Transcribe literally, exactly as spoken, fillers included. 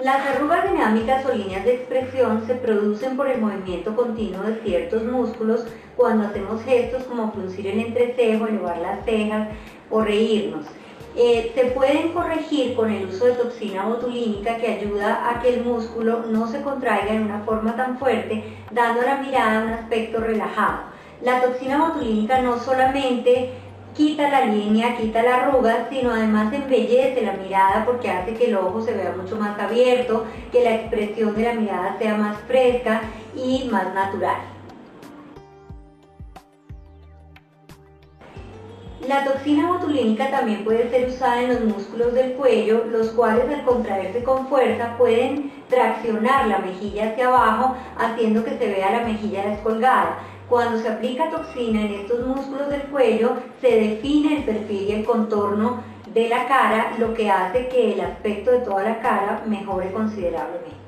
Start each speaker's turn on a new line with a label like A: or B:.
A: Las arrugas dinámicas o líneas de expresión se producen por el movimiento continuo de ciertos músculos cuando hacemos gestos como fruncir el entrecejo, elevar las cejas o reírnos. Eh, se pueden corregir con el uso de toxina botulínica, que ayuda a que el músculo no se contraiga en una forma tan fuerte, dando a la mirada un aspecto relajado. La toxina botulínica no solamente quita la línea, quita la arruga, sino además embellece la mirada porque hace que el ojo se vea mucho más abierto, que la expresión de la mirada sea más fresca y más natural. La toxina botulínica también puede ser usada en los músculos del cuello, los cuales al contraerse con fuerza pueden traccionar la mejilla hacia abajo, haciendo que se vea la mejilla descolgada. Cuando se aplica toxina en estos músculos del cuello, se define el perfil y el contorno de la cara, lo que hace que el aspecto de toda la cara mejore considerablemente.